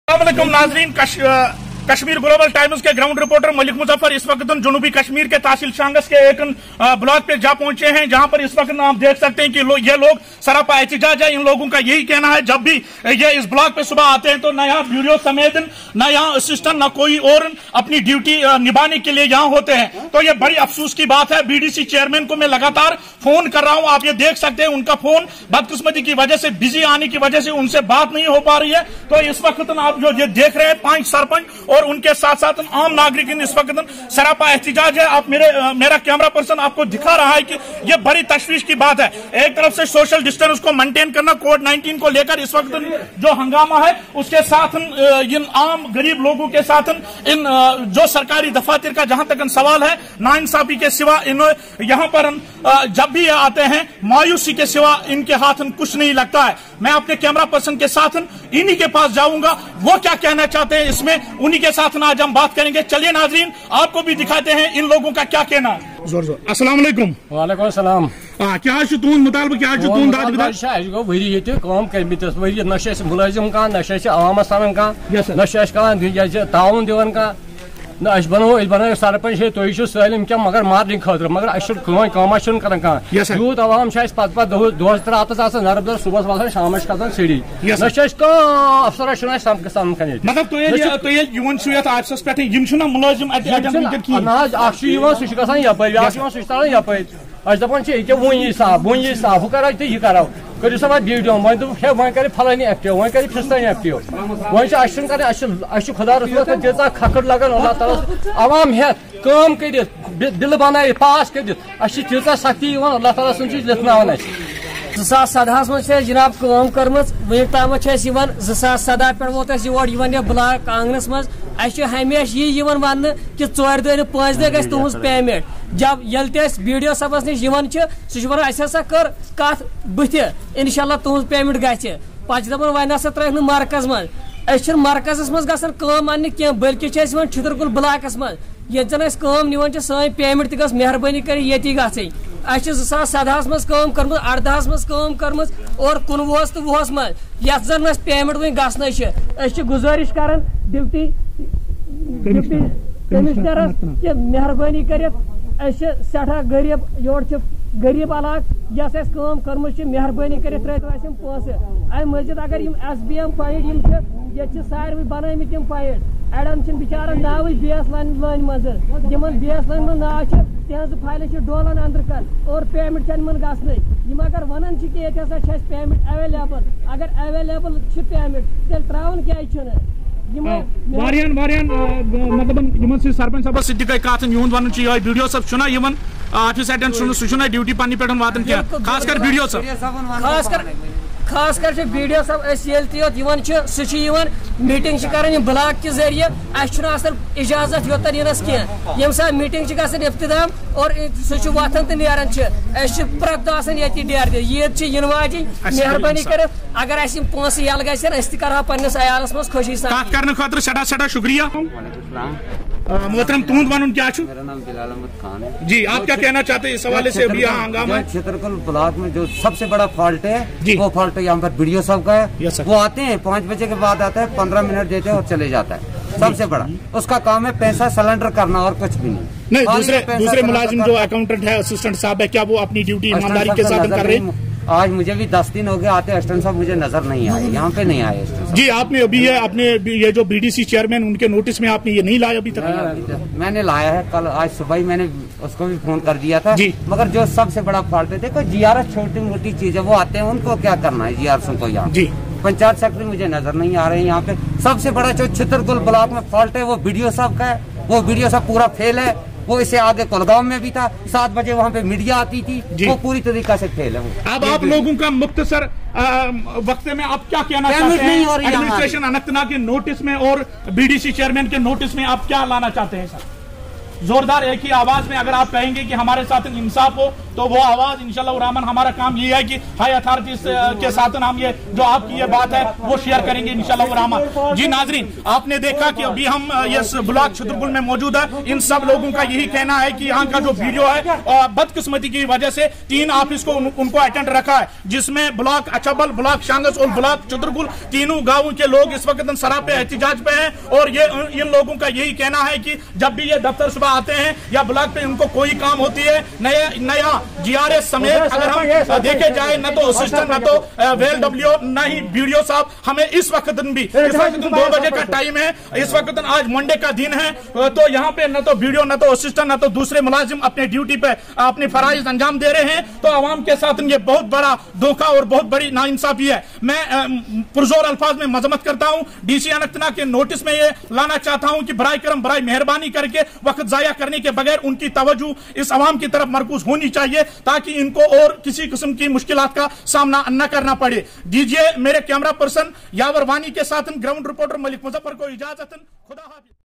अस्सलामुअलैकुम नाज़रीन, कश्मीर ग्लोबल टाइम्स के ग्राउंड रिपोर्टर मलिक मुजफ्फर इस वक्त जनूबी कश्मीर के तहसील शांगस के एक ब्लॉक पे जा पहुंचे हैं, जहां पर इस वक्त आप देख सकते हैं कि ये लोग सरापा एहतिजाज है। इन लोगों का यही कहना है, जब भी ये इस ब्लॉक पे सुबह आते हैं तो न यहाँ ब्यूरो समेत न यहाँ असिस्टेंट न कोई और अपनी ड्यूटी निभाने के लिए यहाँ होते हैं। तो ये बड़ी अफसोस की बात है। बीडीसी चेयरमैन को मैं लगातार फोन कर रहा हूँ, आप ये देख सकते हैं उनका फोन बदकिस्मती की वजह से बिजी आने की वजह से उनसे बात नहीं हो पा रही है। तो इस वक्त आप जो ये देख रहे हैं 5 सरपंच और उनके साथ साथ आम नागरिक इस वक्त सरापा एहतिजाज है। आप मेरा कैमरा पर्सन आपको दिखा रहा है कि ये बड़ी तशवीश की बात है। एक तरफ से सोशल डिस्टेंस को मेंटेन करना, कोविड-19 को लेकर इस वक्त जो हंगामा है, उसके साथ इन आम गरीब लोगों के साथ इन जो सरकारी दफातर का जहां तक सवाल है, नाइंसाफी के सिवा इन यहाँ पर जब भी आते हैं मायूसी के सिवा इनके हाथ कुछ नहीं लगता है। मैं अपने कैमरा पर्सन के साथ इन्हीं के पास जाऊंगा, वो क्या कहना चाहते हैं इसमें, उन्हीं के साथ आज हम बात करेंगे। चलिए नाजरीन, आपको भी दिखाते हैं इन लोगों का क्या कहना है। अस्सलाम वालेकुम। वालेकुम अस्सलाम। क्या तुहद मुतालबा क्या तुहद वरी काम कर्मितस वरी न मुलाजिम कह न आवामस तरान कह ताउन दिवान कह न बनो सरपंच तुम सलम क्या मगर मारने खतर मगर कम कर यूत आवाम पत दोस रात नरबदर सुबह वाला शाम कसान सड़ी न अफसर समान सह यप दपान वन साफ हु कर यह करो करो सा वीडियो वो दोप वो कर फलानी एक्टिव वो कर फिस्तानी एक्टिव वो खुदा रसूल तीजा खकड़ लगन अल्लाह ताला आवाम हेत काम कर बिल बन पास कर तीजा सख्ती अल्लाह ताला सुन लिखन 2017 मज जनाब काम कर्म वन तम 2017 पे वोत योर ब्लॉक आंगनस मज हमेशा यह वन कि 4 दिन 5 दिन गई तुज पेमेंट जब बीडीओ सबस नश सह हसा कर कत बुथ इंशाल्लाह तुज पेमेंट गि पे वन हसा त्रक मरकज मज मरकजस मज गम अन्न कह बल्कि छितरकुल ब्लॉकस मज ये जन काम निवान सन पेमेंट तक मेहरबानी कर ये गई 2017 मज काम कर्म 18 मज काम कर्म और 19 तो 20 मज यथ जन पेमेंट वन गसन गुजारिश कर डिप्टी कमिश्नरस कि मेहरबानी कर सठा गरीब योर गरीब इलाक यस काम कर्म मेहरबानी कर पोसे अम मजिद अगर SBM पॉइंट ये सारे बनामित पॉइंट अड़न बिचारन नाव बेस लाइन मज बेस लाइन मज नाव तहज फाइल डोलन अंदर कर और पेमेंट गसन अगर वन कि पेमेंट अवेलेबल अगर अवेलेबल पेमेंट तेल त्रावन क्या मतलब सरपंच सबस सह कत यूद वन वीडियो सब ऑफिस अटेंड सह ड्यूटी पन्ने पे वातन क्या खास कर वीडियो सब खास कर वीडियो सब सह मीटिंग कर ब्लॉक के जरिए इजाजत योतन यनस कह ये सा मीटिंग इफ्तिताम और सह वथन तो नीरान प्रत दह ये डेर ईद इन वाजन मेहरबानी कर अगर पोस यल गि कर पन्नस अयालस मज खुशी सठा शुक्रिया। मोहतरम तुहद वन क्या? मेरा नाम बिलाल अहमद खान है जी। आप क्या कहना चाहते हैं इस हवाले से? अभी यहाँ हंगामा छितरकुल ब्लॉक में जो सबसे बड़ा फॉल्ट है वो फॉल्ट यहाँ पर वीडियो सब का है। वो आते हैं 5 बजे के बाद आता है, 15 मिनट देते हैं और चले जाता है। सबसे बड़ा उसका काम है पैसा सिलेंडर करना और कुछ भी नहीं। दूसरे मुलाजिम जो अकाउंटेंट है, असिस्टेंट साहब है, क्या वो अपनी ड्यूटी ईमानदारी के साथ कर रहे हैं? आज मुझे भी 10 दिन हो गए आते असिस्टेंट साहब मुझे नजर नहीं आए, यहाँ पे नहीं आए जी। आपने अभी ये जो बीडीसी चेयरमैन उनके नोटिस में आपने ये नहीं लाया अभी तक? मैंने लाया है, कल आज सुबह ही मैंने उसको भी फोन कर दिया था जी। मगर जो सबसे बड़ा फॉल्ट है, देखो GRS छोटी मोटी चीज है, वो आते हैं उनको क्या करना है GRS को यहाँ जी। पंचायत सेक्रेटरी मुझे नजर नहीं आ रहे हैं यहाँ पे। सबसे बड़ा जो छितरकुल ब्लॉक में फॉल्ट है वो वीडियो साहब का है। वो वीडियो साहब पूरा फेल है। वो इससे आगे कुलगांव में भी था, 7 बजे वहाँ पे मीडिया आती थी, वो पूरी तरीका से फेल है। वो अब आप लोगों का मुख्तसर वक्त में आप क्या कहना चाहते हैं? एडमिनिस्ट्रेशन अनंतनाग के नोटिस में और बीडीसी चेयरमैन के नोटिस में आप क्या लाना चाहते हैं सर? जोरदार एक ही आवाज में अगर आप कहेंगे कि हमारे साथ इंसाफ हो, तो वो आवाज इंशाल्लाह रहमान हमारा काम ये है कि हाई अथॉरिटीज के साथ हम ये जो आपकी ये बात है वो शेयर करेंगे इंशाल्लाह रहमान। जी नाजरीन, आपने देखा कि अभी हम इस ब्लॉक छतरपुर में मौजूद है। इन सब लोगों का यही कहना है कि यहाँ का जो वीडियो है बदकिस्मती की वजह से 3 ऑफिस को उनको अटेंड रखा है, जिसमें ब्लॉक अचबल, ब्लॉक शांगस और ब्लॉक छतरपुर तीनों गांवों के लोग इस वक्त सराप पे एहतिजाज पे हैं। और ये इन लोगों का यही कहना है कि जब भी ये दफ्तर सुबह आते हैं या ब्लॉक पे इनको कोई काम होती है, नया GRS समेत अगर हम देखे जाए न तो असिस्टेंट न तो VLW न ही BDO साहब, हमें इस वक्त भी 2 बजे का टाइम है, इस वक्त आज मंडे का दिन है, तो यहाँ पे न तो BDO न तो असिस्टेंट न तो दूसरे मुलाजिम अपने ड्यूटी पे अपने फराइज अंजाम दे रहे हैं। तो आवाम के साथ ये बहुत बड़ा धोखा और बहुत बड़ी नाइंसाफी है। मैं पुरजोर अल्फाज में मजम्मत करता हूँ, DC अनंतनाग के नोटिस में ये लाना चाहता हूँ कि बराए करम बराए मेहरबानी करके वक्त जाया करने के बगैर उनकी तवज्जो इस अवाम की तरफ मरकूज होनी चाहिए, ताकि इनको और किसी किस्म की मुश्किलात का सामना न करना पड़े। दीजिए मेरे कैमरा पर्सन यावर वानी के साथ ग्राउंड रिपोर्टर मलिक मुजफ्फर को इजाजत। खुदा हाफिज।